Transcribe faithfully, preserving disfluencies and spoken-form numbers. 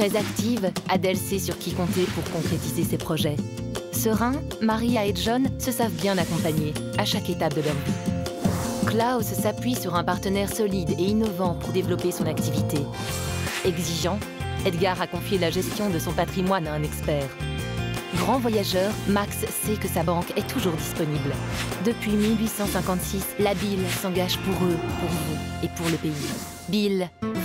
Très active, Adèle sait sur qui compter pour concrétiser ses projets. Sereins, Maria et John se savent bien accompagner à chaque étape de leur vie. Klaus s'appuie sur un partenaire solide et innovant pour développer son activité. Exigeant, Edgar a confié la gestion de son patrimoine à un expert. Grand voyageur, Max sait que sa banque est toujours disponible. Depuis mille huit cent cinquante-six, la Bille s'engage pour eux, pour vous et pour le pays. Bille,